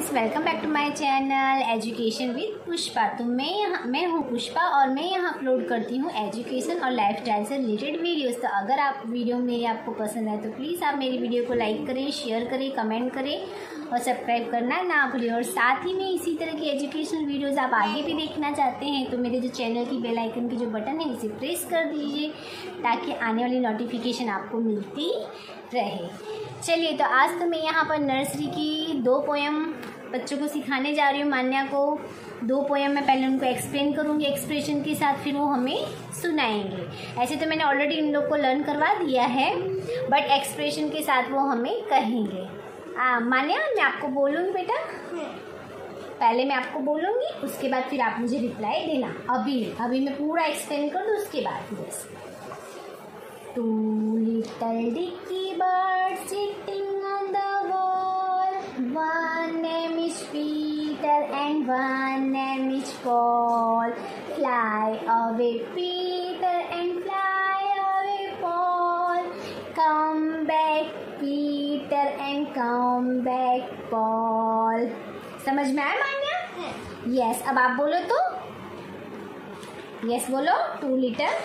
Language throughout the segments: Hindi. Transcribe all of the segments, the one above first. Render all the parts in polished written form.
Friends, welcome back to my channel education with Pushpa. तो मैं हूँ पुष्पा और मैं यहाँ अपलोड करती हूँ एजुकेशन और लाइफस्टाइल से रिलेटेड वीडियोस। तो अगर आप वीडियो मेरी आपको पसंद आए तो प्लीज़ आप मेरी वीडियो को लाइक करें, शेयर करें, कमेंट करें और सब्सक्राइब करना ना भूलें। और साथ ही में इसी तरह की एजुकेशनल वीडियोस आप आगे भी देखना चाहते हैं तो मेरे जो चैनल की बेल आइकन की जो बटन है उसे प्रेस कर दीजिए ताकि आने वाली नोटिफिकेशन आपको मिलती रहे। चलिए, तो आज तो मैं यहाँ पर नर्सरी की 2 पोएम बच्चों को सिखाने जा रही हूँ। मान्या को 2 पोएम मैं पहले उनको एक्सप्लेन करूँगी एक्सप्रेशन के साथ, फिर वो हमें सुनाएंगे। ऐसे तो मैंने ऑलरेडी इन लोग को लर्न करवा दिया है, बट एक्सप्रेशन के साथ वो हमें कहेंगे। मान्या, मैं आपको बोलूँगी बेटा, पहले मैं आपको बोलूँगी, उसके बाद फिर आप मुझे रिप्लाई देना। अभी मैं पूरा एक्सप्लेन कर दूँ उसके बाद। Yes. 2 little dicky birds sitting on the wall. One name is Peter and one name is Paul. Fly away Peter and fly away Paul. Come back Peter and come back Paul. समझ में आया मान्या? यस। अब आप बोलो तो। यस बोलो। 2 little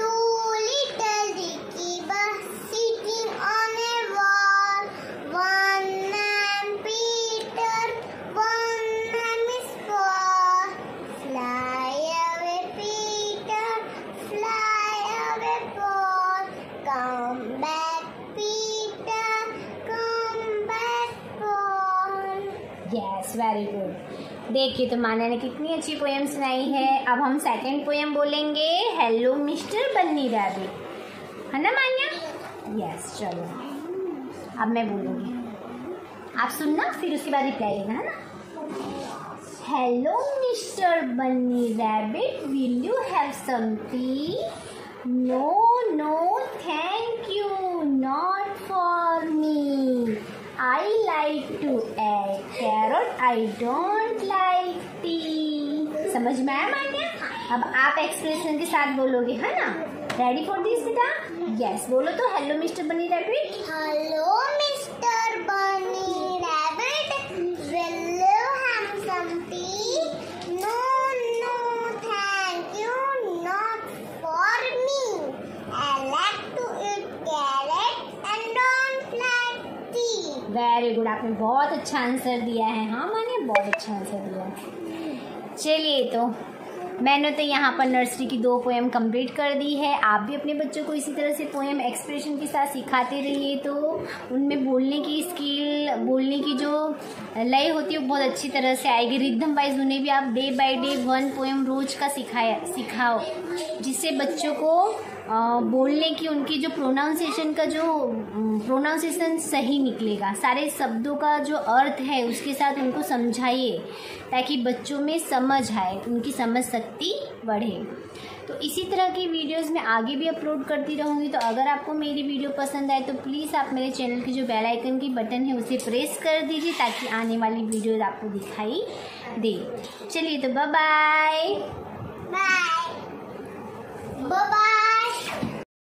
dicky birds sitting on a wall. One name Peter, one name is Paul. Fly away Peter, fly away Paul. Come back Peter, come back Paul. Yes, very good. देखिए तो मान्या ने कितनी अच्छी पोएम सुनाई है। अब हम सेकंड पोएम बोलेंगे, हेलो मिस्टर बन्नी रैबिट, है ना मान्या? यस। चलो अब मैं बोलूँगी, आप सुनना, फिर उसके बाद रिप्लाई देना, है ना? Hello mister bunny rabbit, will you have some tea? No thank you, not for me. I like to eat carrot, I don't like tea. समझ में आया मान्या? अब आप एक्सप्रेशन के साथ बोलोगे, है ना? रेडी फॉर दिस बेटा? यस बोलो तो। Hello mister bunny rabbit. Hello mister bunny rabbit, will you have some tea? No thank you, not for me. I like to eat carrot and don't like tea. Very good, आपने बहुत अच्छा आंसर दिया है। हाँ माने, बहुत अच्छा आंसर दिया है। चलिए, तो मैंने तो यहाँ पर नर्सरी की 2 पोएम कंप्लीट कर दी है। आप भी अपने बच्चों को इसी तरह से पोएम एक्सप्रेशन के साथ सिखाते रहिए, तो उनमें बोलने की स्किल, बोलने की जो लय होती है वो बहुत अच्छी तरह से आएगी। रिदम वाइज उन्हें भी आप डे बाय डे 1 पोएम रोज का सिखाओ, जिससे बच्चों को बोलने की, उनकी जो प्रोनाउंसिएशन सही निकलेगा। सारे शब्दों का जो अर्थ है उसके साथ उनको समझाइए ताकि बच्चों में समझ आए, उनकी समझ शक्ति बढ़े। तो इसी तरह की वीडियोस मैं आगे भी अपलोड करती रहूँगी। तो अगर आपको मेरी वीडियो पसंद आए तो प्लीज़ आप मेरे चैनल की जो बेल आइकन की बटन है उसे प्रेस कर दीजिए ताकि आने वाली वीडियोस आपको दिखाई दे। चलिए, तो बाय बाय। बाय।